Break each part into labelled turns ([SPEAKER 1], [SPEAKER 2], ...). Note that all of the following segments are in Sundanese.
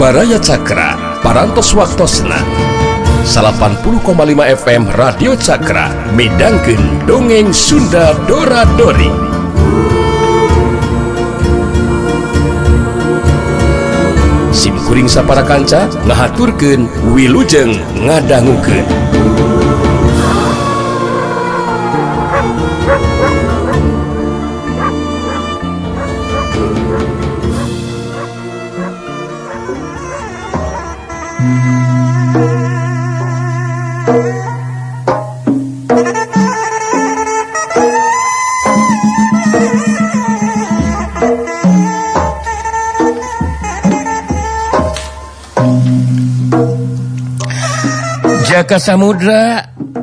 [SPEAKER 1] Jiwaraya Cakra parantos waktosna 80,5 FM Radio Cakra midangkeun dongeng Sunda Dora-Dori. Simkuring sapara kanca ngahaturkeun wilujeng ngadangukeun. Jaka Samudra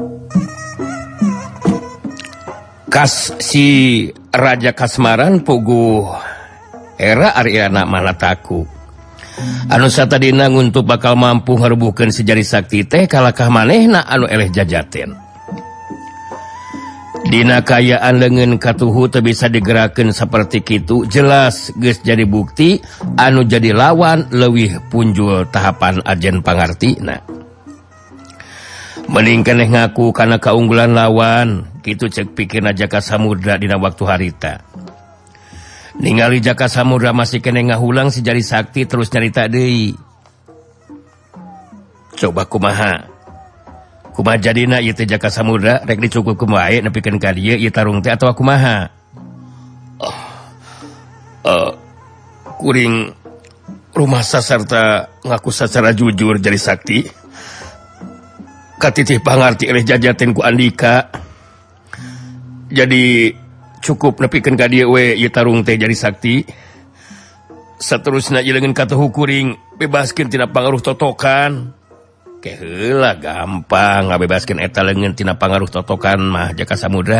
[SPEAKER 1] kas si Raja Kasmaran puguh era Ariana Malataku anu satadina nguntuk bakal mampu ngarubuhkeun si Jari Sakti teh kalakah manehna anu eleh jajaten dina kayaan leungeun katuhu teu bisa digerakkeun saperti kitu jelas geus jadi bukti anu jadi lawan leuwih punjul tahapan ajen pangartina. Mending keneh ngaku karena keunggulan lawan kitu cek pikirna Jaka Samudra dina waktu harita. Ningali Jaka Samudra masih keneh ngahulang si Jari Sakti terus nyarita deui. Coba kumaha jadina ieu teh Jaka Samudra rek dicukukeun wae nepikeun ka dieu ieu tarung teh atawa kumaha? Kuring rumah sarta ngaku secara jujur Jari Sakti. Katitih pangarti oleh jajaten ku Andika. Jadi cukup nepikeun ka dieu we ieu tarung teh Jari Sakti. Saterusna ieu leungeun katuhu kuring bebaskeun tina pangaruh totokan. Ke heula gampang ngabebaskeun eta leungeun tina pangaruh totokan mah Jaka Samudra.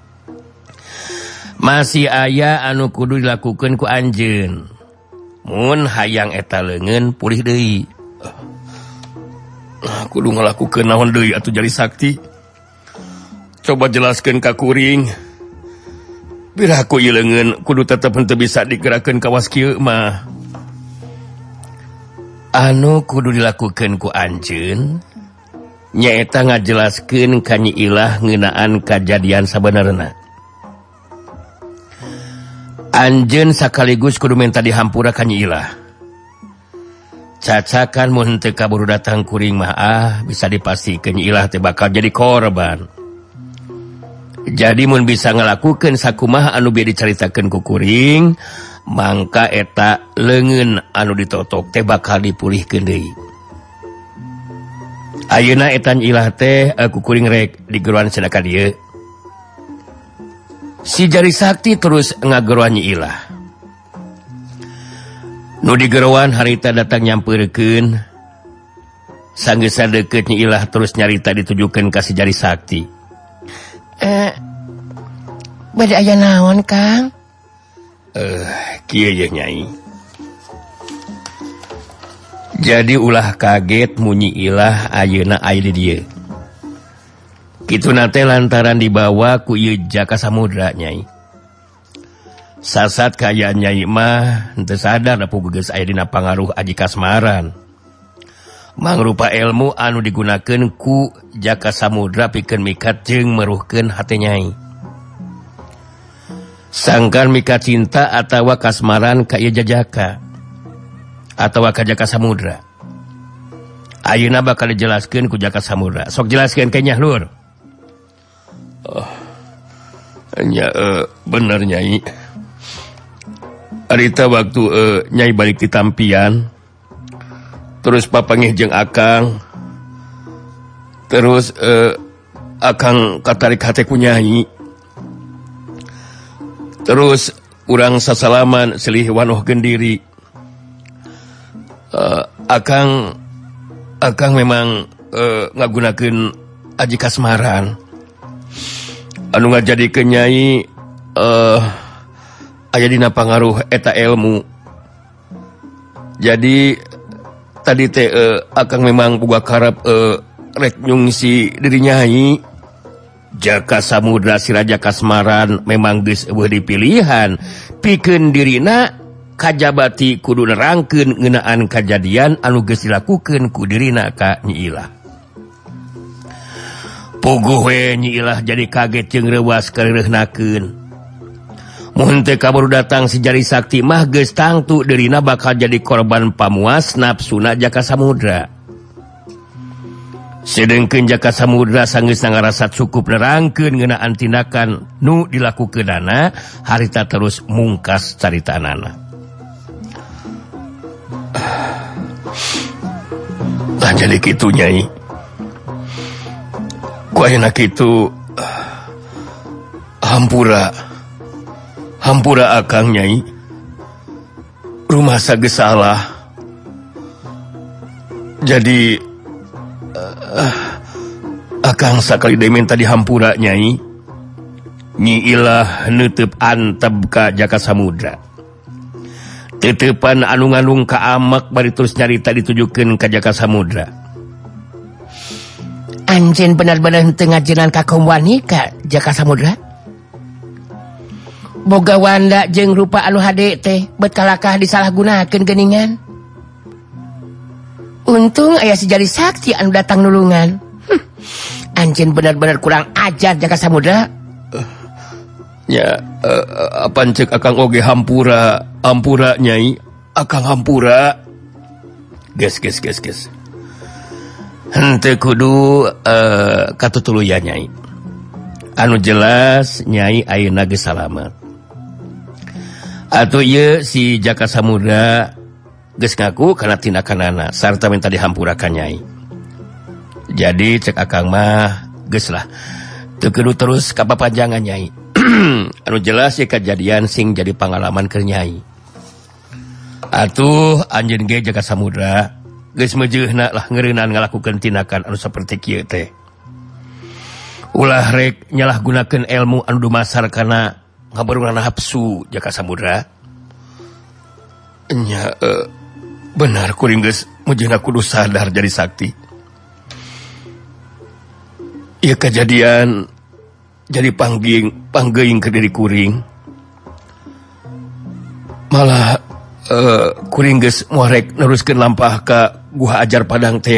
[SPEAKER 1] Masih aya anu kudu dilakukeun ku anjeun. Mun hayang eta leungeun pulih deui. Kudu ngalakukeun naon deui atuh Jari Sakti? Coba jelaskeun ka kuring. Biraku ieu leungeun kudu tetep henteu bisa digerakkeun kawas kieu mah. Anu kudu dilakukeun ku anjeun nyaeta ngajelaskeun ka Nyi Ilah ngeunaan kajadian sabenerna. Anjeun sakaligus kudu minta dihampura ka Nyi Ilah. Cacakan mun teu kaburu datang kuring mah bisa dipastikeun Nyi Ilah teh bakal jadi korban. Jadi mun bisa ngalakukeun sakumaha anu bieu dicaritakeun ku kuring, mangka eta leungeun anu ditotok teh bakal dipulihkeun deui. Ayeuna eta Nyi Ilah teh ku kuring rek digeruan cenah ka dieu. Si Jari Sakti terus ngageruan Nyi Ilah. Nu digeruan harita datang nyampeurkeun. Sanggeus sadeukeuh Nyi Ilah terus nyarita ditujukeun ka si Jari Sakti. Bade aya naon, Kang? Kieu ye Nyai. Jadi ulah kaget mun Nyi Ilah ayeuna aya di dieu. Kituna teh lantaran dibawa ku ieu Jaka Samudra, Nyai. Sasat kaya Nyai mah henteu sadar da puguh aya dina pangaruh Aji Kasmaran. Mangrupa ilmu anu digunakeun ku Jaka Samudra pikeun mikat jeung meruhkeun hate Nyai. Sangkan mikat cinta atawa kasmaran ka ieu Jajaka atawa ka Jaka Samudra. Ayeuna bakal dijelaskeun ku Jaka Samudra. Sok jelaskeun ke Nyah Lur. Bener Nyai. Arita waktu Nyai balik di tampian, terus papangih jeung Akang, terus Akang katarik hate ku Nyai, terus urang sasalaman silih wanohkeun diri. Akang memang ngagunakeun Aji Kasmaran anu ngajadikeun Nyai aya dina pangaruh eta ilmu. Jadi tadi teh Akang memang boga karep rek nyungsi diri Nyai. Jaka Samudra si Raja Kasmaran memang geus eueuh dipilihan pikeun dirina kajabati kudu nerangkeun ngeunaan kajadian anu geus dilakukeun ku dirina ka Nyi Ilah. Puguh we Nyi Ilah jadi kaget jeung reuwas kareureuhnakeun. Mun teu kaburu datang si Jari Sakti mah geus tangtu dirina bakal jadi korban pamuas nafsuna Jaka Samudra. Sedengkeun Jaka Samudra sanggeus ngarasa cukup nerangkeun ngeunaan tindakan nu dilakukeunana, harita terus mungkas caritanana. Nah jadi kitu Nyai. Ku ayeuna kitu hampura akang Nyai. Rumah sageus salah. Jadi akang sakali deui minta dihampura Nyai. Nyi Ilah neuteub anteb ka Jaka Samudra. Teutepan anu ngandung ka amek bari terus nyarita ditujukeun ka Jaka Samudra. Anjeun benar-benar henteu ngajengan ka kaum wanita Jaka Samudra. Boga wanda jeung rupa anu hade teh bet kalakah disalahgunakeun geuningan. Untung aya si Jari Sakti anu datang nulungan. Anjeun benar-benar kurang ajar Jaka Samudra. Apa cek akang oge hampura Nyai. Akang hampura. Ges. Henteu kudu katutuluyan Nyai. Anu jelas Nyai ayeuna geus salamet. Atuh ieu si Jaka Samudra geus ngaku kana tindakanana sarta minta dihampurakan Nyai. Jadi cek akang mah geus lah. Teu kudu terus kapapanjangan Nyai. Anu jelas ya kejadian sing jadi pengalaman keur Nyai. Atuh anjeun ge Jaka Samudra geus meujeuhna lah ngeureunaan ngalakukeun tindakan anu saperti kieu teh. Ulah rek nyalahgunakeun ilmu anu dumasar kana ngabaruna nafsu Jaka Samudra. Nya benar kuring geus mujina kudu sadar Jari Sakti. Ieu kejadian jadi panggeuing ke diri kuring. Malah kuring geus moal rek neruskeun lampah ka Guha Ajar Padang teh.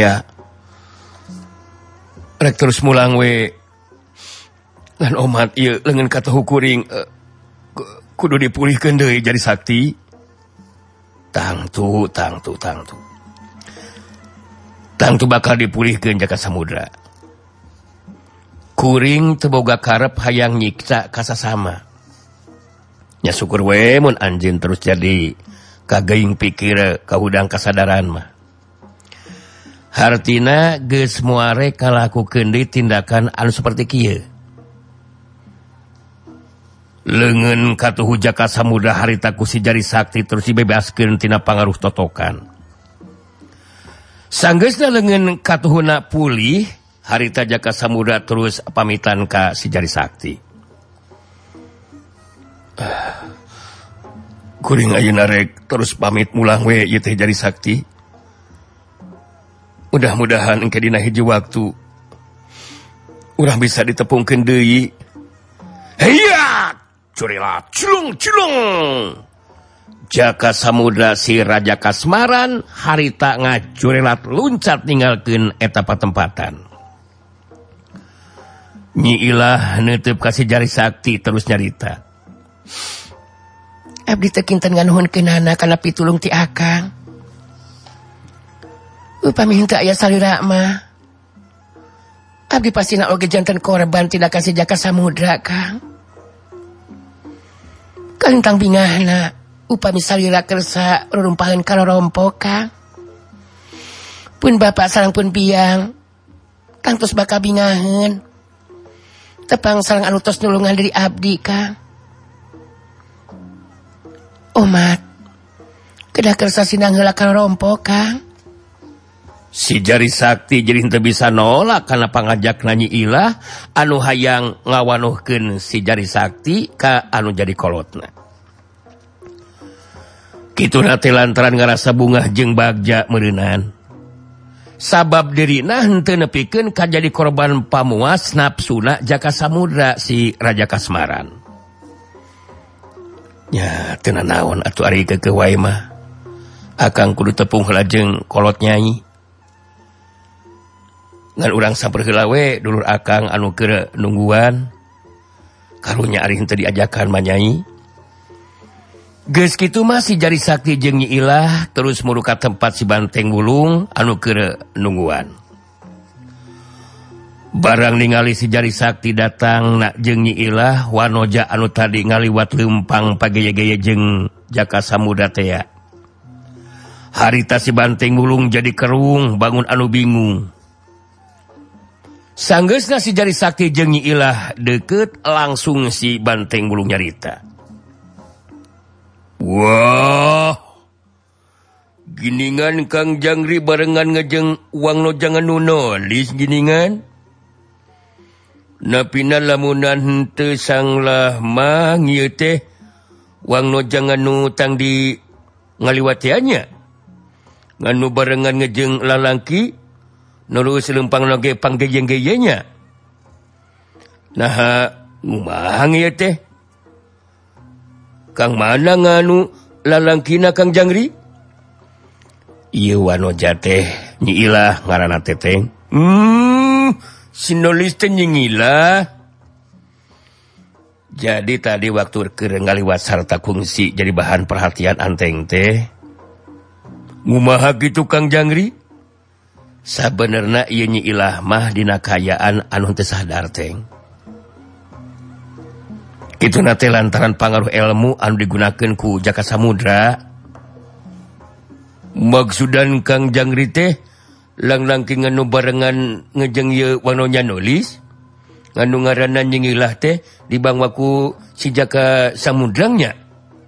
[SPEAKER 1] Rek terus mulang we ngan omat ieu leungeun katuhu kuring kudu dipulihkeun deui Jari Sakti. Tangtu bakal dipulihkeun Jaka Samudra. Kuring teu boga karep hayang nyiksa ka sasama. Nya syukur we mun anjeun terus jadi kageuing pikir kahudang kasadaran mah. Hartina geus moal rek kalakukeun deui tindakan anu saperti kieu. Leungeun katuhu Jaka Samudra harita ku si Jari Sakti terus dibebaskeun tina pangaruh totokan. Sanggeusna leungeun katuhuna pulih, harita Jaka Samudra terus pamitan ka si Jari Sakti. Kuring ayeuna rek terus pamit mulang we ieu teh Jari Sakti. Mudah-mudahan engke dina hiji waktu urang bisa ditepungkeun deui. Heya! Curilat culung. Jaka Samudra si Raja Kasmaran harita ngacurilat luncat ninggalkeun eta patempatan. Nyi Ilah neuteub ka si Jari Sakti terus nyarita. Abdi teu kinten nganuhunkeunana kana pitulung ti akang. Upami henteu aya salira mah. Abdi pastina oge janten korban tindakan si Jaka Samudra, Kang. Kalintang bingahna upami salira kersa rurumpaheun kalorompo, Kang. Pun bapak sareng pun biang Kang tos bakal bingaheun. Tepang sareng anu tos nulungan dari abdi, Kang. Omat kedah kersa sinang heula kalorompo, Kang. Si Jari Sakti jadi henteu bisa nolak kana pangajakna Nyi Ilah anu hayang ngawanuhkeun si Jari Sakti ka anu jadi kolotna. Kituna teh lantaran ngarasa bungah jeung bagja meureunan. Sabab dirina henteu nepikeun ka jadi korban pamuas nafsuna Jaka Samudra si Raja Kasmaran. Ya tenan naon atuh ari ke wae mah. Akang kudu tepung lajeng kolot nyai. Ngan urang samper heula we dulur akang anu keur nungguan. Karunya ari henteu diajakan mah nyai. Geus kitu mah si Jari Sakti jeung Nyi Ilah terus muru ka tempat si Banteng Wulung anu keur nungguan. Barang ningali si Jari Sakti datang nak jeung Nyi Ilah wanoja anu tadi ngaliwat leumpang pageye-geye jeung Jaka Samudra teh. Harita si Banteng Wulung jadi kerung bangun anu bingung. Sanggeusna si Jari Sakti jeung Nyi Ilah deukeut langsung si Banteng Wulung nyarita. Wah, giningan Kang Jangri barengan ngejeng uang no jangan nulis giningan. Napina lamunan henteu sanglah mah ngieu teh uang no jangan nutang di ngaliwatiannya. Nganu barengan ngejeng lalangki nulus lempang lage panggeyeng-geyenya. Nah, ngumah ngieu teh? Kang mana nganu lalangkina Kang Jangri? Ieu wanoja teh Nyi Ilah ngaranna Teteng. Sinulis teh Nyi Ilah. Jadi tadi waktu keur ngaliwat sarta kungsi jadi bahan perhatian Anteng teh. Ngumaha gitu Kang Jangri? Sabenerna ieu Nyi Ilah mah dina kayaan anu teu sadar Teng. Kitu nate lantaran pangaruh ilmu anu digunakeun ku Jaka Samudra. Maksudan Kang Jangri teh lang-langking nganu barengan ngejeng ieu wanonya nulis. Nganu ngaranna Nyi Ilah teh dibangwa ku si Jaka Samudranya.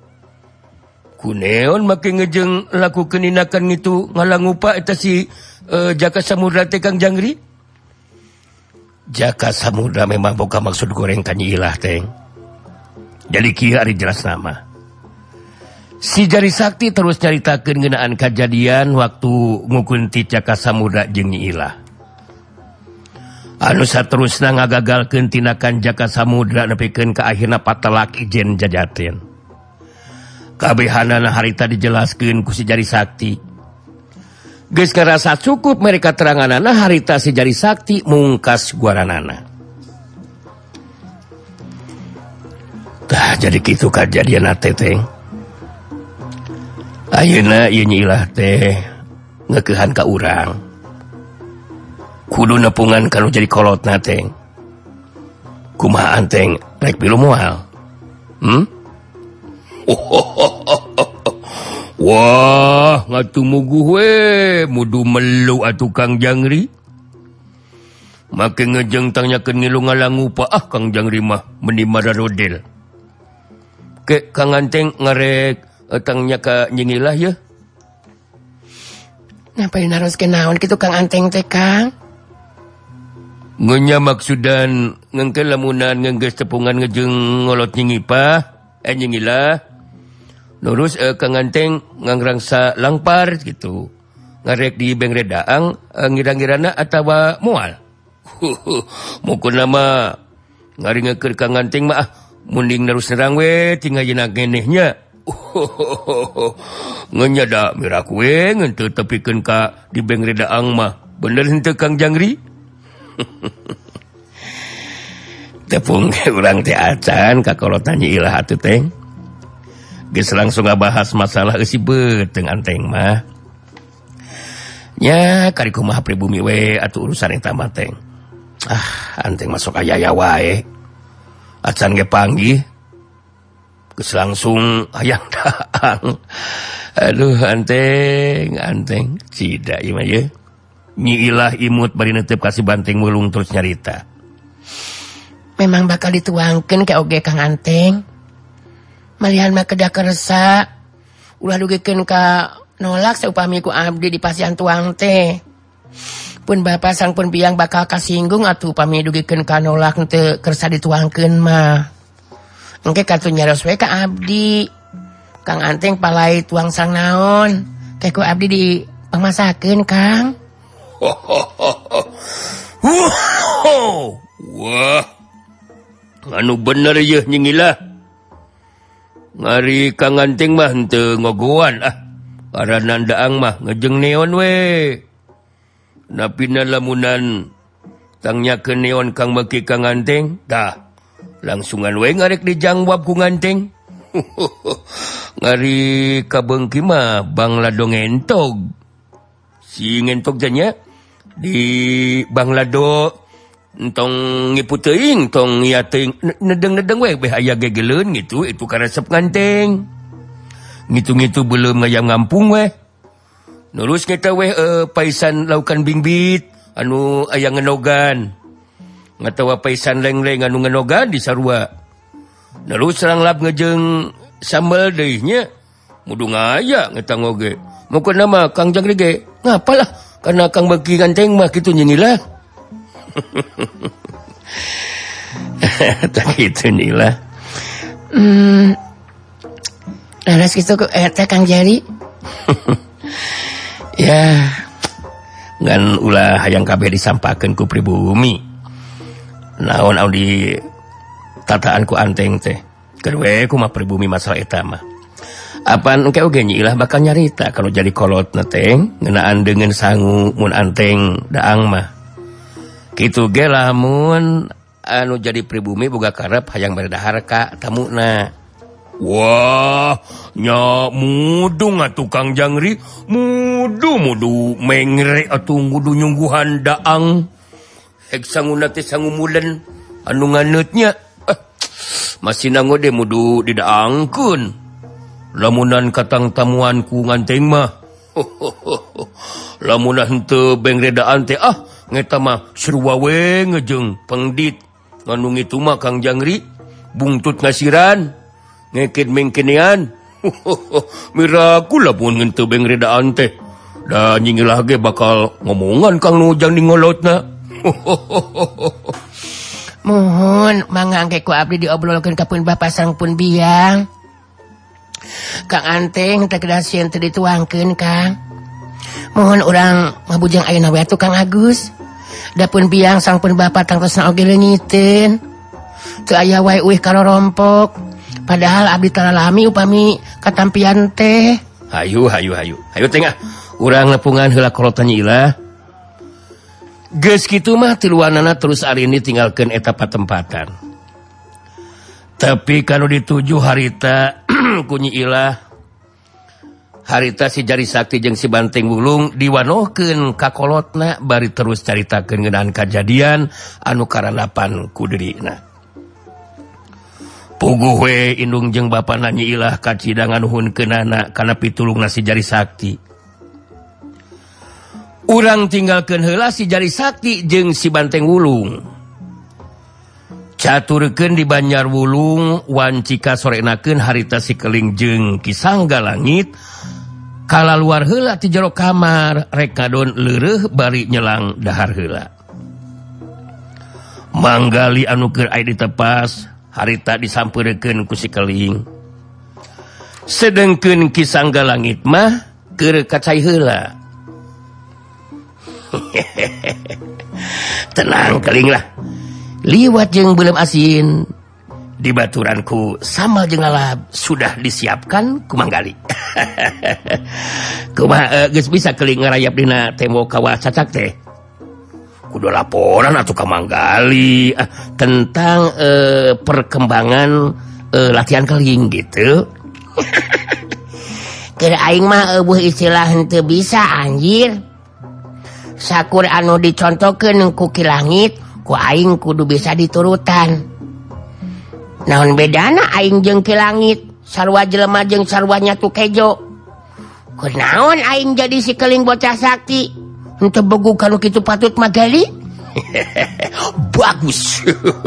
[SPEAKER 1] Kuneon make ngejeng laku keninakan itu ngalangupa eta si Jaka Samudra teh Kang Jangri. Jaka Samudra memang boga maksud goreng ka Nyi Ilah teh. Jadi kieu ari jelas nama. Si Jari Sakti terus nyaritakeun ngeunaan kajadian waktu ngukunti Jaka Samudra jeung Nyi Ilah. Anu saterusna ngagagalkeun tinakan Jaka Samudra nepikeun ka akhirna patelak Ijen Jajaten. Kabehanana harita dijelaskeun ku si Jari Sakti. Geus karasa cukup mereka teranganana harita si Jari Sakti mungkas guaranana. Tah jadi kitu kajadian Teteng. Ayeuna ieu Nyi Ilah teh ngeukehan ka urang. Kudu nepungan kanu jadi kolotna Teng. Kumaha Anteng rek pilu moal? Wah, ngatumuguh we mudu melu atuh Kang Jangri. Make ngejeng tanyakeun ngilu ngalangupa Kang Jangri mah meni madarodel. Ke Kang Anteng ngarek tangnya ka Nyi Ilah ya. Napa dinaroskeun naon kitu Kang Anteng teh Kang? Ngunya maksudan ngengke lamunan ngenggeus tepungan ngejeng ngolot Nyi Ilah. Terus Kang Anteng ngangrangsa langpar gitu. Ngarek di Beng Redaang ngira-ngirana atawa moal. Mukun nama ngaringeukeur Kang Anteng mah munding nerus nerang we tinggal jenak ngenehnya. Ngenya da mirak we ngenteu tepikeun ka di Beng Redaang mah. Bener henteu Kang Jangri? Tepung urang teh acan ka kolotna Nyi Ilah atuh Teng. Geus langsung ngabahas masalah eusi beuteng Anteng mah. Nya kari kumaha pribumi we atuh urusan eta mah Teng. Anteng masuk aya wae. Acan ge panggih. Geus langsung hayang daang. Aduh Anteng cida ieu mah ye. Nyi Ilah imut bari neuteup ka si Banteng Wulung terus nyarita. Memang bakal dituangkeun ke oge Kang Anteng. Malihan mah kedah keresa. Ulah dugikeun ka nolak saupami ku abdi di pasian tuang teh. Pun bapa sang pun biang bakal kasinggung atuh upami dugikeun ka nolak teu kersa dituangkeun mah. Engke katu nyaros we ka abdi. Kang Anteng palai tuang sang naon. Teh ku abdi di pangmasakeun Kang. Wah. Anu bener yeuh Nyi Ilah. ngari Kang Anting mah henteu ngogoan aranan daang mah ngejeng neon we. Napina lamunan tangnyakeun neon Kang Meki Kang Anting, tah langsungan we ngarek dijangwab ku Nganteng. Ngari kabeungki mah Bang Lado ngentog. Si ngentog janya di Bang Lado entong ngiput teuing tong ieu teuing nedeng-nedeng we beh aya gegeleun gitu itu karesep Nganteng. Ngitu-ngitu belum ngayam ngampung we. Nurus kita we paisan laukan bingbit anu aya ngenogan. Ngatawa paisan leng-leng anu ngenogan di sarua. Nurus serang lap ngejeng sambal deui nya. Mudu ngaya ngetang oge. Mukeun nama Kang Jangri ge. Ngapalah karena Kang Beki Nganteng mah kitu nyengilah. Tak kitu nilah.
[SPEAKER 2] Laras kitu eta Kang Jari.
[SPEAKER 1] Ya, ngan ulah hayang kabeh disampakeun ku pribumi. Naon di tataan ku Anteng teh. Keur we kumaha pribumi masalah eta mah. Apaan engke oge nyilah bakal nyarita kalau jadi kolotna teh ngeunaan deungeun sangu mun Anteng daang mah. Kitu ge lamun anu jadi pribumi boga karep hayang beredahar ka tamuna. Wah, nya mudung atuh Kang Jangri, mudu mengre atuh kudu nyungguhan daang. Hek sanguna teh sangu mulen anu nganeutnya. Masih nangode mudu didaangkeun. Lamunan katang tamuan ku Nganteng mah. Lamunan henteu bengredaan teh ngeta mah sarua we ngejeng pengdit. Nganu ngitu mah Kang Jangri bungtut ngasiran. Ngekit mengkenean. Miraku lah pun ngenteu bengredaan teh. Da nyingilah ge bakal ngomongan Kang Nujang di ngolotna.
[SPEAKER 2] Mohon mangangge ku abdi diobrolkeun ka pun Bapak sareng pun biang. Kang Anteng teh kedasieun teu dituangkeun Kang. Mohon urang ngabujang ayeuna we atuh Kang Agus. Da pun biang sareng pun Bapak tangtosna oge leungiteun. Teu aya wae euih karorompok. Padahal abdi talalami upami katampian teh.
[SPEAKER 1] Hayu tengah. Urang nepungan heula kolotan nyilah. Geus kitu mah tiluanana terus ari ini tinggalkeun eta patempatan. Tapi kanu dituju harita ku nyilah. Harita si Jari Sakti jeung si Banteng Wulung diwanohkeun ka kolotna bari terus caritakeun ngeunaan kajadian anu karanapan ku deurina. Puguh we indung jeung bapana nyilah kacidangan nuhunkeunana kana pitulungna si Jari Sakti. Urang tinggalkeun heula si Jari Sakti jeung si Banteng Wulung. Caturkeun di Banjar Wulung wancika sorenakeun harita si Keling jeung Ki Sangga Langit kalaluar heula ti jero kamar rek ngadon leureuh bari nyelang dahar heula. Manggali anu keur aya di tepas harita disampeurkeun ku si Keling. Sedengkeun Ki Sangga Langit mah keur kacai heula. Tenang Keling lah. Liwat jeung beuleum asin di baturanku sambal jeung lalap sudah disiapkan ku Manggali. Kumaha geus bisa Keling ngarayap dina tembok kawah cacak teh? Kudu laporan atuh ka Manggali tentang perkembangan latihan Keling gitu.
[SPEAKER 2] Keur aing mah eueuh istilah henteu bisa anjir. Sakur anu dicontohkeun ku Ki Langit, ku aing kudu bisa diturutan. Naon bedana aing jeung Ki Langit? Sarua jelema jeung sarua nyatu kejo. Kunaon aing jadi si Keling bocah sakti? Henteu begu kanu kitu patut Magali?
[SPEAKER 1] Bagus.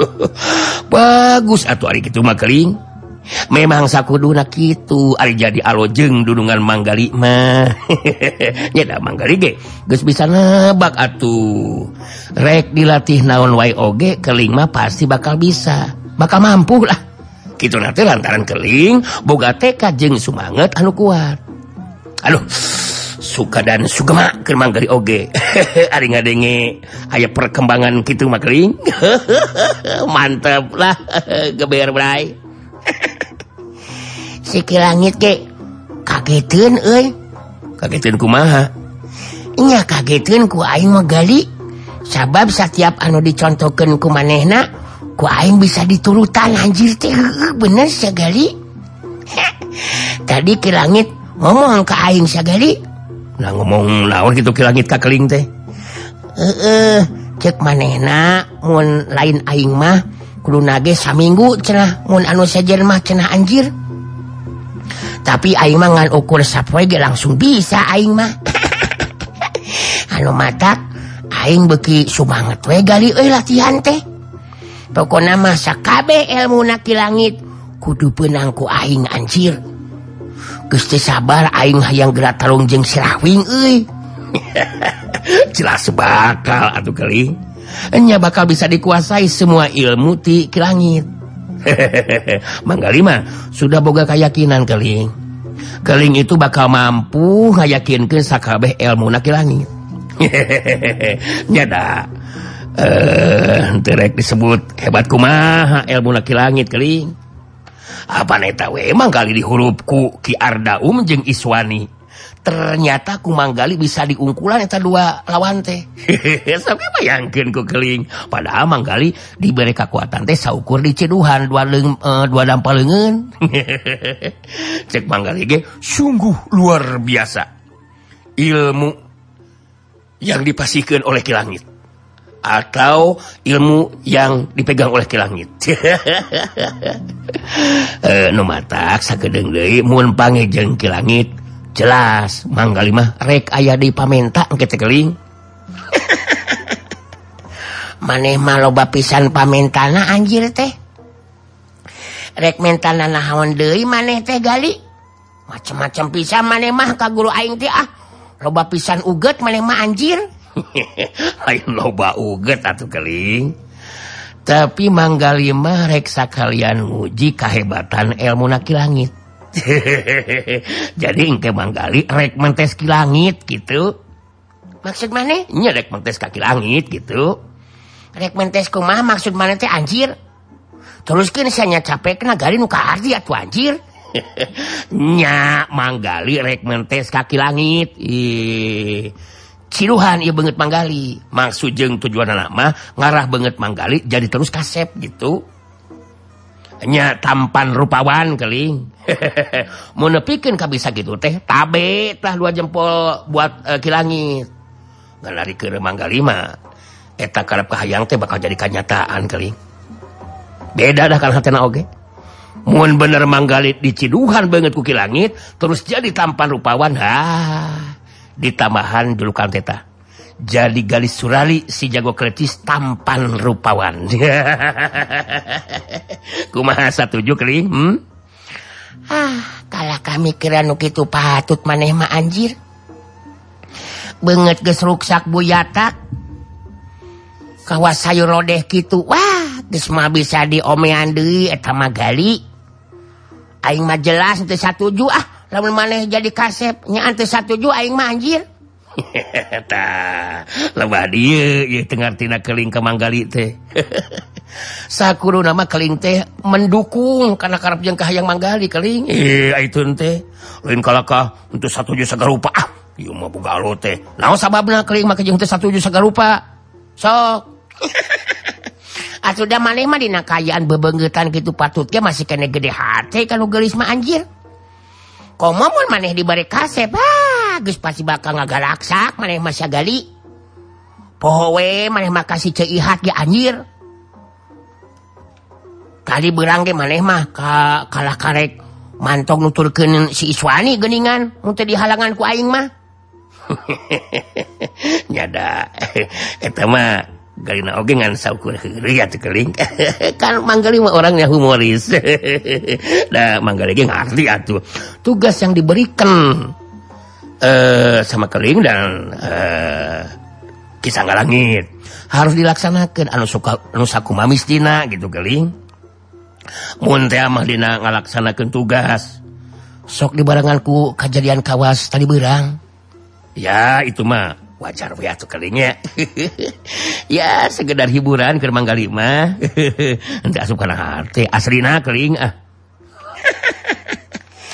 [SPEAKER 1] Bagus atuh ari kitu mah Keling. Memang sakuduna kitu ari jadi alojeng dudungan Manggali mah. Nya da Manggali ge geus bisa nebak atuh. Rek dilatih naon wae oge Keling mah pasti bakal bisa. Bakal mampu lah. Kitu teh lantaran Keling boga tekad jeung sumanget anu kuat. Aduh, suka dan sugema keur Manggali oge. Ari ngadenge aya perkembangan kitu mah Keling. Mantep lah geber bray.
[SPEAKER 2] Siki langit ke kageteun euy.
[SPEAKER 1] Kageteun kumaha?
[SPEAKER 2] Nya kageteun ku aing mah gali. Sabab setiap anu dicontohkeun ku manehna, ku aing bisa diturutan anjir teh. Bener sagali. Tadi Ki Langit ngomong ke aing sagali.
[SPEAKER 1] Nah ngomong naon kitu Ki Langit ka Keling teh?
[SPEAKER 2] Cek manehna mun lain aing mah kudu nage saminggu cenah, mun anu sajen mah cenah anjir. Tapi aing mah ngan ukur sapoe ge langsung bisa aing mah. Anu matak aing beuki sumanget we gali euy latihan teh. Pokona mah sakabeh elmuna Ki Langit kudu beunang ku aing anjir. Geus teu sabar aing hayang gerak talung jeung Sirawing euy.
[SPEAKER 1] Jelas bakal atuh Keling.
[SPEAKER 2] Enya bakal bisa dikuasai semua ilmu ti Ki Langit.
[SPEAKER 1] Manggali mah sudah boga keyakinan Keling. Keling itu bakal mampu ngayakinkeun sakabeh elmuna Ki Langit. Nyada. Teu rek disebut hebat kumaha elmuna Ki Langit Keling. Apa neta we manggali dihurup ku Ki Ardaum jeung Iswani. Ternyata ku manggali bisa diungkulan eta dua lawan teh. Sampai bayangkeun ku Keling. Padahal manggali diberi kekuatan teh saukur di ceduhan dua dampaleungeun. Cek manggali ge sungguh luar biasa. Ilmu yang dipasihkeun oleh Ki Langit atau ilmu yang dipegang oleh Ki Langit. Nu matak sagedeung deui mun pangejeng Ki Langit jelas manggali mah rek aya di pamenta engke teh Keling.
[SPEAKER 2] Maneh mah loba pisan pamentana anjir teh. Rek mentana nahaon deui maneh teh gali. Macem-macem pisan maneh mah ka guru aing teh loba pisan uget maneh mah anjir.
[SPEAKER 1] Lain loba uget atuh Keling.
[SPEAKER 2] Tapi manggali mah rek sakalian nguji kahebatan elmuna Ki Langit.
[SPEAKER 1] Jadi engke manggali rek mentes Ki Langit gitu.
[SPEAKER 2] Maksud maneh?
[SPEAKER 1] Nya rek mentes ka Ki Langit gitu.
[SPEAKER 2] Rek mentes kumaha maksud maneh teh anjir? Teruskeun sia nya capekna gali nu kaarti atuh anjir.
[SPEAKER 1] Nya manggali rek mentes ka Ki Langit. Ciluhan ieu beungeut manggali. Maksud jeung tujuanna mah ngarah beungeut manggali jadi terus kasep gitu. Nya tampan rupawan Keling. Mun nepikeun ka bisa kitu teh tabe tah 2 jempol buat Ki Langit. Ngararikeun manggali mah eta karep kahayang teh bakal jadi kenyataan Keling. Beda dah kan hatena oge. Mun bener manggali diciduhan beungeut ku Ki Langit terus jadi tampan rupawan ditambahan julukan teta. Jadi Galis Surali si jago kretis tampan rupawan. Kumaha satuju Keling?
[SPEAKER 2] Kalah kami kira nu kitu patut maneh mah anjir. Beungeut geus ruksak buyatak. Kawas sayur lodeh kitu. Wah, geus mah bisa diomean deui eta mah gali. Aing mah jelas teu satuju lamun maneh jadi kasep nya teu satuju aing mah anjir.
[SPEAKER 1] Tah, lebah dieu ieu teu ngartina Keling ka manggali teh. Sakuruna mah Keling teh mendukung kana karep jeung kahayang manggali Keling. Aitun teh lain kalakah henteu satuju sagarupa. Ieu mah boga alo teh. Naon sababna Keling mah jeung teu satuju sagarupa? Sok.
[SPEAKER 2] Asuda maneh mah dina kayaan bebeungeutan kitu patut ge masih kene gede hate kalau geulis mah anjir. Komo mun maneh dibari kasep, geus pasti bakal ngagalaksak maneh mah sagali. Poho we maneh mah kasih ceuihat ge anjir. Tadi beurang ge maneh mah kalah karek mantong nuturkeun si Iswani geuningan mun teu dihalangan ku aing mah.
[SPEAKER 1] Nyada eta mah galina oge ngan saukur heureuy atuh Keling.
[SPEAKER 2] Kan manggali mah orangnya humoris.
[SPEAKER 1] Da manggali ge ngarti atuh tugas yang diberikan sama Keling dan Ki Sanggaalangit harus dilaksanakeun anu sakumaha mistina gitu Keling. Mun teh mah dina ngalaksanakeun tugas sok dibarengan ku kejadian kawas tadi beurang. Ya itu mah wajar we atuh Keling nya. Ya sekedar hiburan keur manggali mah. Henteu asup kana hate aslina Keling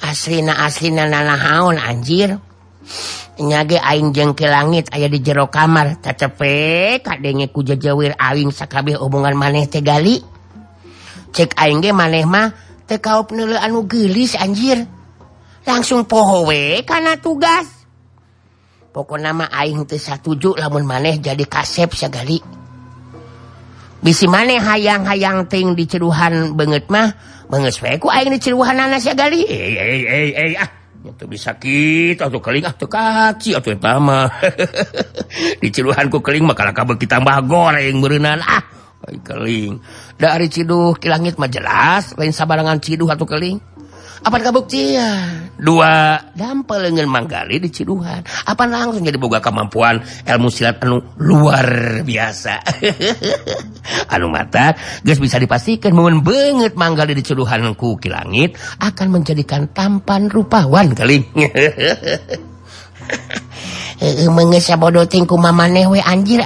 [SPEAKER 2] Aslina nanahaun anjir. Nyage aing jeung ke langit aya di jero kamar. Tacepe kadenge ku jajawir aing sakabeh hubungan maneh teh gali. Cek aing ge maneh mah teu kaop neuleuh anu geulis anjir. Langsung poho we kana tugas. Pokona mah aing teu satuju lamun maneh jadi kasep sagali. Bisi maneh hayang-hayang ting di ceruhan beungeut mah beungeus we ku aing di ceruhanana sagali. Itu bisa sakit atau keling atau kaki atau eta mah. Di ciluhan ku keling mah kalaka beuki tambah goreng beureunan keling. Dari ciduh ki langit mah jelas lain sabarangan ciduh atau keling. Apa kabuktian? 2 dampeleungeun manggali di ciduhan. Apa langsung jadi boga kemampuan ilmu silat anu luar biasa. Anu mata geus bisa dipastikan mun beungeut manggali di ciduhan ku ki langit akan menjadikan tampan rupawan keling. Meungeus sabodo ting kumaha maneh we anjir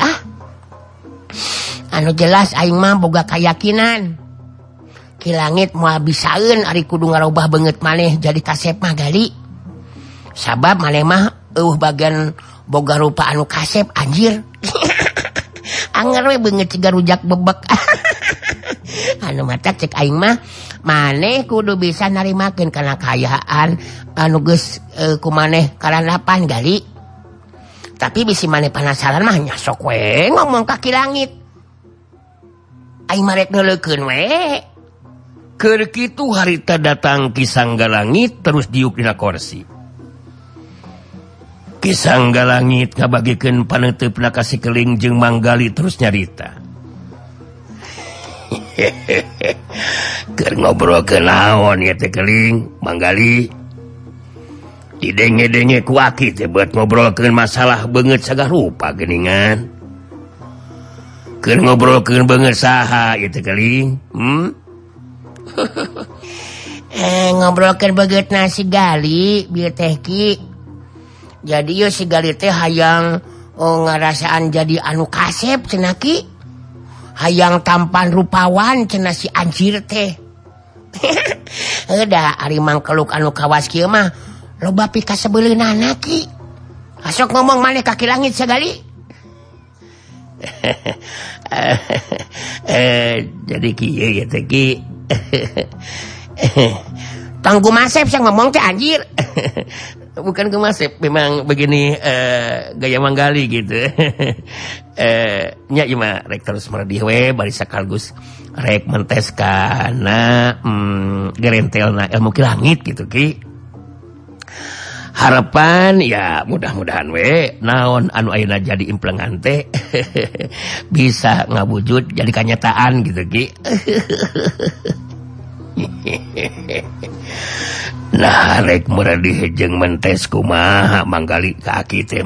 [SPEAKER 2] Anu jelas aing mah boga kayakinan ki langit moal bisaeun ari kudu ngarobah beungeut maneh jadi kasep mah gali. Sabab maneh mah bagian boga rupa anu kasep anjir. Anger we beungeut ciga rujak bebek. Anu mata cek aing mah maneh kudu bisa narimakeun kana kayaan anu geus ku maneh karandapan gali. Tapi bisi maneh penasaran mah nya sok we ngomong ka ki langit. Aing mah rek neuleukeun we. Keur kitu harita datang Ki Sanggalangit terus diuk dina kursi. Ki Sanggalangit ngabagikeun paneuteupeuna ka si keling jeung manggali terus nyarita. Keur ngobrolkeun naon ieu teh keling manggali. Didenge-denge ku aki teh buat ngobrolkeun masalah beungeut sagarupa geuningan. Keur ngobrolkeun beungeut saha ieu teh keling? Ngobrolkeun beungeutna si Gali bieu teh Ki. Jadi yo si Gali teh hayang ngarasaan jadi anu kasep cenah Ki. Hayang tampan rupawan cenah si anjir teh. Da ari mangkeluk anu kawas kieu mah loba pika sabeuleunnana Ki. Asok ngomong maneh ka Ki Langit sagali. Jadi kieu ya teh Ki. Tong Gumasep yang ngomong teh anjir. Bukan Gumasep, memang begini gaya manggali gitu. Nya ieu mah rek terus meredih we bari sakalgus rek mentes kana gerentelna ilmu Ki Langit gitu Ki. Harapan ya mudah-mudahan we naon anu ayeuna jadi implengan teh bisa ngawujud jadi kenyataan gitu Ki. Nah rek meredih jeung mentes kumaha manggali ka aki teh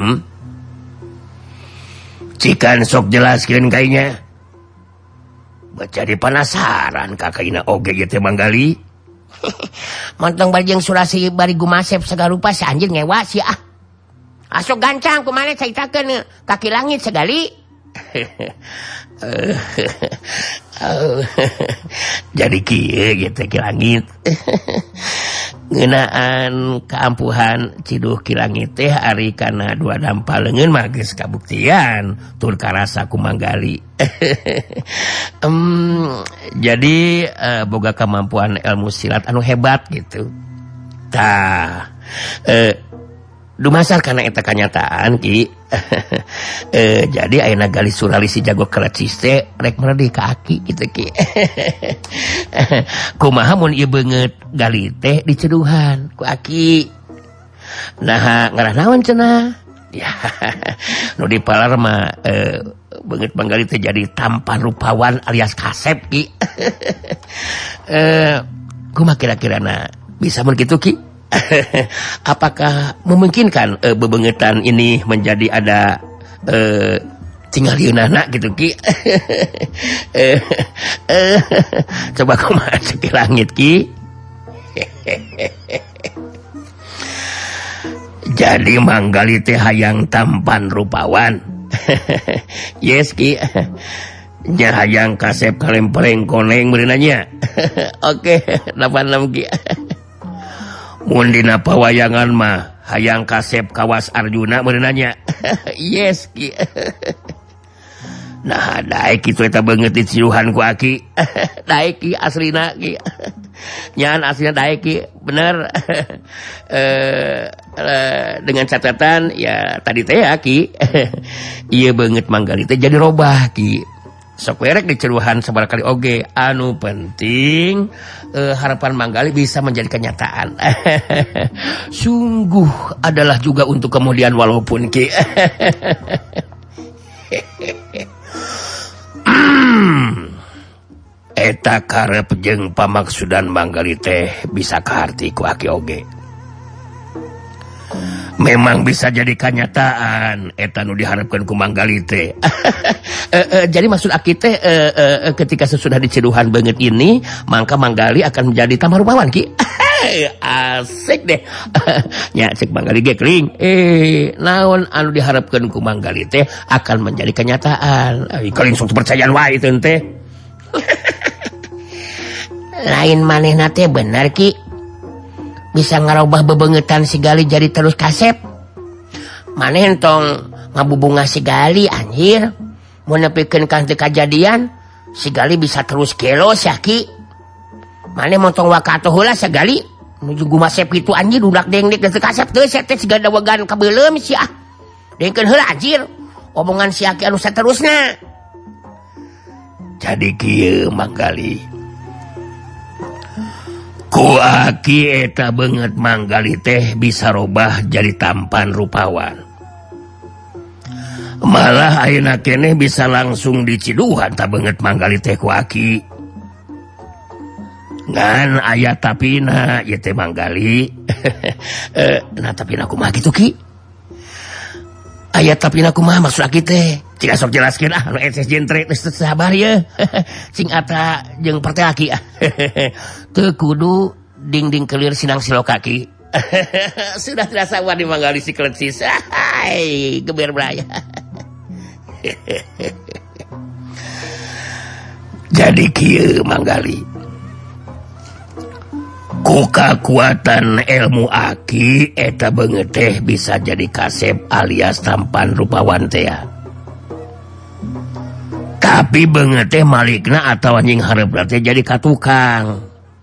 [SPEAKER 2] cikan sok jelaskeun kayaknya. Jadi penasaran kakaina oge ieu teh manggali. Montong barjeng surasi bari Gumasep sagarupa si anjir ngewa si Asok gancang kumaneh caritakeun ka Ki Langit sagali. Jadi kieu gitu Ki Langit. Ngeunaan keampuhan ciduh Ki Langit teh ari kana 2 dampaleungeun mah geus kabuktian tur karasa ku manggali. Jadi boga kemampuan ilmu silat anu hebat gitu. Tah dumasar kana eta kanyataan Ki. Jadi ayeuna gali surali si jago kelecis teh rek meredih ka aki gitu Ki. Kumaha mun ieu beungeut gali teh diceduhan ku aki. Nah ngarah naon cenah? Ya nu dipalar mah beungeut manggali teh jadi tampan rupawan alias kasep Ki. Kumaha kira-kirana bisa mun kitu Ki? Apakah memungkinkan bebengetan ini menjadi ada tinggalieunana gitu Ki? Coba kumaha Ki Langit Ki? Jadi manggali teh hayang tampan rupawan. Yes Ki. Nya hayang kasep kalempeleng koneng beunanya. Oke, 86 Ki.
[SPEAKER 1] Mundina pawayangan mah hayang kasep kawas Arjuna merenanya. Yes Ki. Nah daek kitu eta beungeut diciluhan ku Aki. Daek Ki aslina Ki. Nyan aslina daek Ki bener. Dengan catatan ya tadi teh Ki. Ieu beungeut manggali teh jadi robah Ki. Sok werek diceluhan sabarkali oge, anu penting harapan manggali bisa menjadi kenyataan. Sungguh adalah juga untuk kemudian walaupun Ki. Eta karep jeung pamaksudan manggali teh bisa kaharti ku Aki oge. Memang bisa jadi kenyataan eta nu diharapkeun ku manggali teh. Jadi maksud Aki teh ketika sesudah diciluhan beungeut ini mangka manggali akan menjadi tamah rupawan Ki. Asik deh. Nya cek manggali ge kling. Naon anu diharapkeun ku manggali teh akan menjadi kenyataan. Kling sok percayaan wae teh.
[SPEAKER 2] Lain manehna teh bener Ki. Bisa ngarobah bebengetan si Gali jadi terus kasep. Maneh entong ngabubunga si Gali anjir. Mau nepikeun kan teu kajadian, si Gali bisa terus kelos ya Ki. Maneh montong wakatoh heula si Gali nuju gumasep kitu anjir udak dengdek teu kasep teu teh siga dawegan kabeulem sia. Dengkeun heula anjir. Omongan si Aki anu saterusna.
[SPEAKER 1] Jadi kieu manggali. Ku Aki eta beungeut manggali teh bisa robah jadi tampan rupawan. Malah ayeuna keneh bisa langsung diciduhan ta beungeut manggali teh ku Aki. Ngan aya tapina ieu teh manggali. Nah tapina kumaha kitu Ki? Aya tapina kumaha maksud Aki teh? Cina sok jelaskeun anu eces jentre geus sabar ye. Cing ata jeung partai Aki. Teu kudu ding-ding kelir sinang siloka Ki. Sudah tidak sabar di manggali si klecis. Hai, geber braya. Jadi kieu manggali. Ku kakuatan ilmu Aki eta beungeut teh bisa jadi kasep alias tampan rupawan teh. Tapi beungeut teh malikna atawa nying hareupna teh jadi katukang.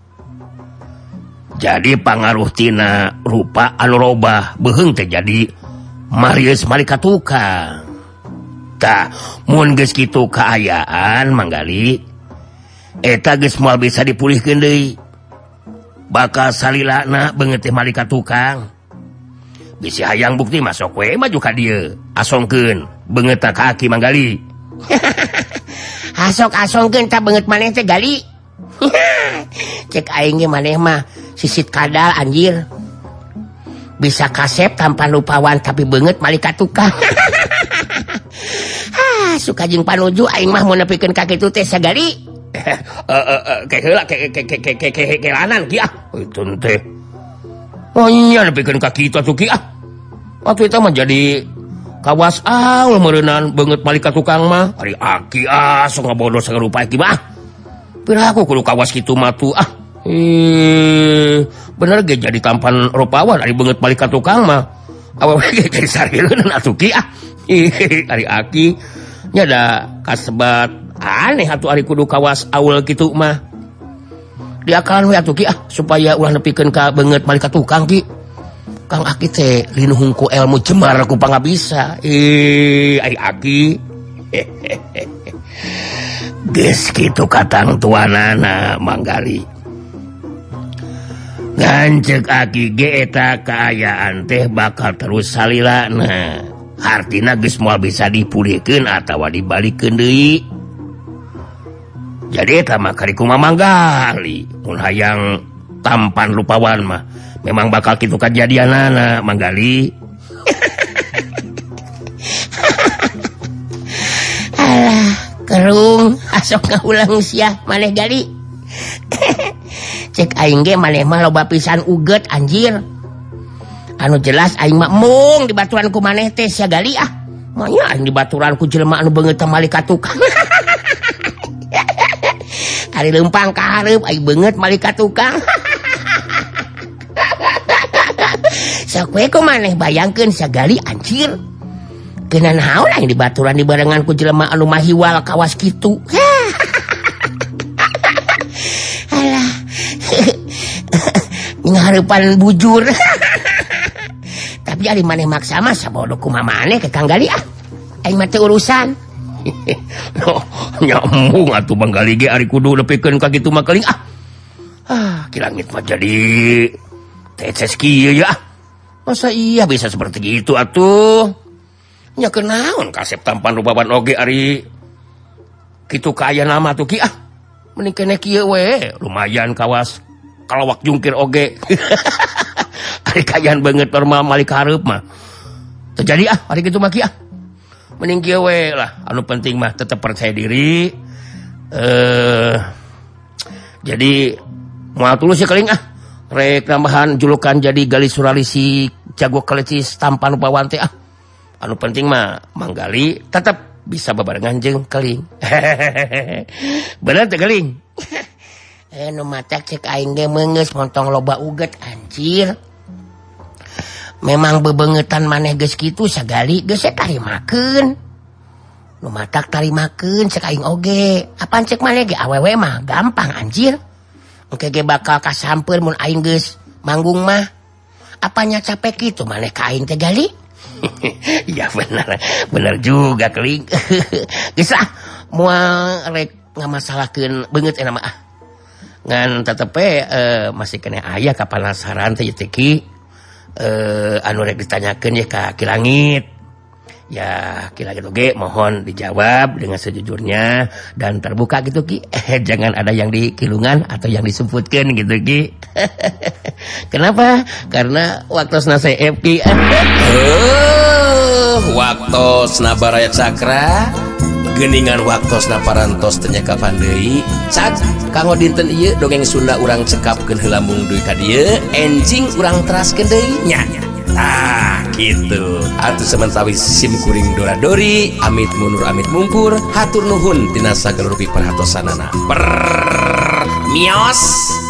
[SPEAKER 1] Jadi pangaruh tina rupa anu robah beheung teh jadi marius malik katukang. Tah mun geus kitu kaayaan manggali eta geus moal bisa dipulihkeun deui. Bakal salilana beungeut teh malik katukang. Bisi hayang bukti masok we maju ka dieu. Asongkeun beungeut ka Aki manggali.
[SPEAKER 2] Asok-asongkeun ta beungeut maneh teh Gali. Cek aing ge maneh mah sisit kadal anjir. Bisa kasep tanpa lupawan tapi beungeut malik katukang. Suka jeung panuju aing mah mun nepikeun ka kitu teh sagali.
[SPEAKER 1] Kayak heula kayak lanan Ki ah. Itu teh. Oh nya nepikeun ka kitu atuh Ki ah. Waktu itu mah jadi kawas aul meureunnan beungeut malik katukang mah. Ari Aki ah sok ngabodos sarupa Ki mah. Piraku kudu kawas kitu mah tuh ah. Bener ge jadi tampan rupawan ari beungeut balik ka tukang mah. Awewe ge jadi sareuleun atuh Ki ah. Ari Aki nya da kasebat aneh atuh ari kudu kawas aul kitu mah. Diakalan we atuh Ki ah supaya ulah nepikeun ka beungeut balik ka tukang Ki. Kang Aki teh linuhung ku ilmu jemar ku pangabisa. Ari Aki. Geus kitu katang tuanana manggali. Ngancek Aki ge eta kaayaan teh bakal terus salilana. Hartina geus moal bisa dipulihkeun atawa dibalikeun deui. Jadi eta mah kari kumaha manggali. Mun hayang tampan rupawan mah memang bakal kitu kajadianana manggali.
[SPEAKER 2] Alah, kerung asok ngaulang sia maneh Gali. Cek aing ge maneh mah loba pisan uget anjir. Anu jelas aing mah mung di baturan ku maneh teh sia Gali ah. Manya aing di baturan ku jelema anu beungeut teh malik katukang. Ari leumpang ka hareup aing beungeut malik katukang. sok we maneh bayangkeun sagali anjir. Kena naon aing dibaturan dibarengan ku jelema anu mahiwal kawas kitu. Alah. Ngahareupan bujur. Tapi ari maneh maksa mah sabodo kumaha maneh ke Kang Gali ah. Aing mah teu urusan.
[SPEAKER 1] Nyambung atuh Bang Gali ge ari kudu nepikeun ka kitu mah keuling ah. Ki langit mah jadi teces kieu ya. Masa iya bisa seperti itu atuh? Nya kenaon kasep tampan rubaban oge ari kitu kaya nama tuh ki ah. Mending kene kieu we, lumayan kawas kalawak jungkir oge. Ari kayaan banget normal malik hareup mah. Terjadi ah ari kitu mah ki ah. Mending kieu we lah, anu penting mah tetep percaya diri. Jadi moal tulus ya keuling ah. Rek nambahan julukan jadi Gali Suralisi jago kalecis tampan rupawan teh ah. Anu penting mah Mang Gali tetep bisa babarengan jeung keuling. Bener teh keuling?
[SPEAKER 2] Nu matak cek aing ge meungeus montong loba uget anjir. Memang bebeungetan maneh geus kitu sagali geus tarimakeun. Nu matak tarimakeun cek aing oge. Apaan cek maneh ge awewe mah gampang anjir. Engke ge bakal kasampeun mun aing geus manggung mah. Apanya capek kitu maneh ka aing teh Gali?
[SPEAKER 1] Ya bener juga keuling.
[SPEAKER 2] Geus ah moal rek ngamasalahkeun beungeut eta mah ah. Ngan tetep masih kena aya kapanasaran teh teh ki. Anu rek ditanyakeun ya ka Ki Langit. Ya Ki Langit oge mohon dijawab dengan sejujurnya dan terbuka gitu Ki. Jangan ada yang dikilungan atau yang disebutkan gitu Ki. Kenapa? Karena waktosna CF Ki.
[SPEAKER 1] Waktosna Baraya Cakra. Geningan waktosna parantos teu nya kapan deui. Cak kanggo dinten ieu dongeng Sunda urang cekapkeun heula mung deui ka dieu, enjing urang teraskeun deui nya. Tah kitu. Atuh sementawis sim kuring dora-dori, amit mundur amit mungkur, hatur nuhun tina sagala rupi perhatosanana. Mios.